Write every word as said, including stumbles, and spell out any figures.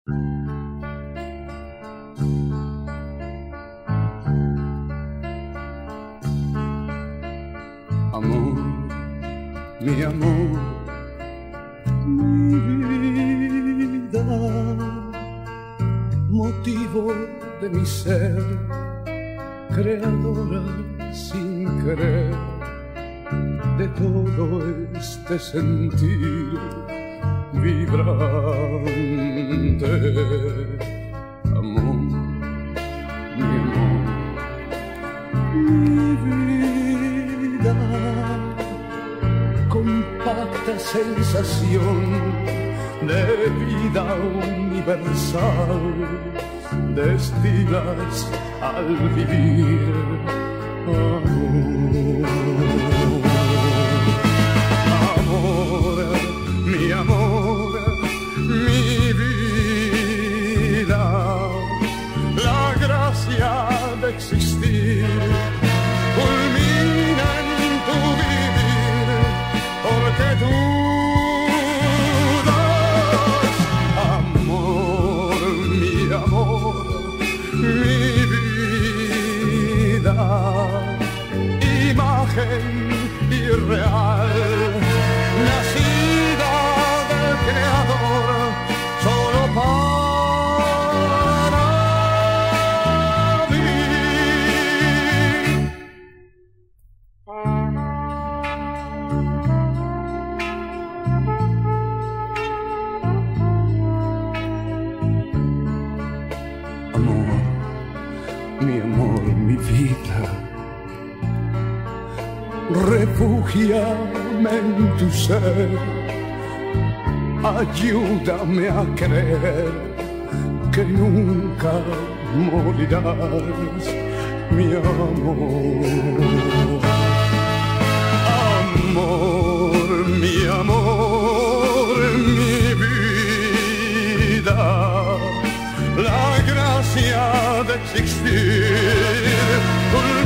Amor, mi amor, mi vida, motivo de mi ser, creadora sin querer de todo este sentir vibrante. Amor, mi amor, mi vida, compacta sensación de vida universal, destilas al vivir. Amor, amor, mi amor, mi vida, la gracia de existir culmina en tu vivir, porque tú das amor, mi amor, mi vida, imagen irreal, nacida del Creador, solo para mí. Amor, mi amor, mi vida, refúgiame en tu ser, ayúdame a creer que nunca morirás, mi amor. Amor, mi amor, mi vida, la gracia de existir.